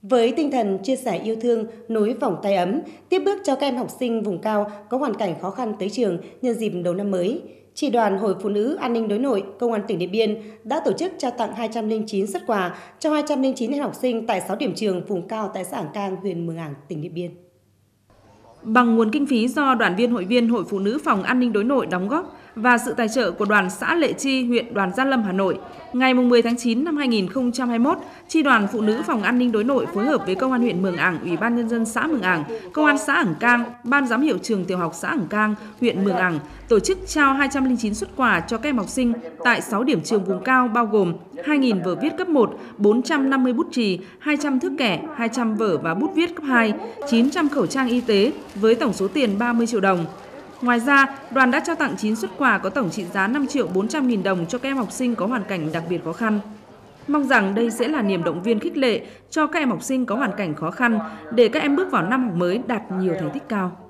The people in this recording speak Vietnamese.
Với tinh thần chia sẻ yêu thương, nối vòng tay ấm, tiếp bước cho các em học sinh vùng cao có hoàn cảnh khó khăn tới trường nhân dịp đầu năm mới, Chi đoàn Hội Phụ nữ An ninh đối nội, Công an tỉnh Điện Biên đã tổ chức trao tặng 209 suất quà cho 209 em học sinh tại 6 điểm trường vùng cao tại xã Ảng Cang, huyện Mường Ảng, tỉnh Điện Biên. Bằng nguồn kinh phí do đoàn viên hội viên Hội Phụ nữ Phòng An ninh đối nội đóng góp và sự tài trợ của đoàn xã Lệ Chi, huyện Đoàn Gia Lâm, Hà Nội, ngày 10 tháng 9 năm 2021, Chi đoàn Phụ nữ Phòng An ninh đối nội phối hợp với Công an huyện Mường Ảng, Ủy ban Nhân dân xã Mường Ảng, Công an xã Ảng Cang, Ban giám hiệu trường tiểu học xã Ảng Cang, huyện Mường Ảng tổ chức trao 209 suất quà cho các em học sinh tại 6 điểm trường vùng cao bao gồm 2.000 vở viết cấp 1, 450 bút chì, 200 thước kẻ, 200 vở và bút viết cấp 2, 900 khẩu trang y tế với tổng số tiền 30 triệu đồng. Ngoài ra, đoàn đã trao tặng 9 suất quà có tổng trị giá 5.400.000 đồng cho các em học sinh có hoàn cảnh đặc biệt khó khăn. Mong rằng đây sẽ là niềm động viên khích lệ cho các em học sinh có hoàn cảnh khó khăn để các em bước vào năm học mới đạt nhiều thành tích cao.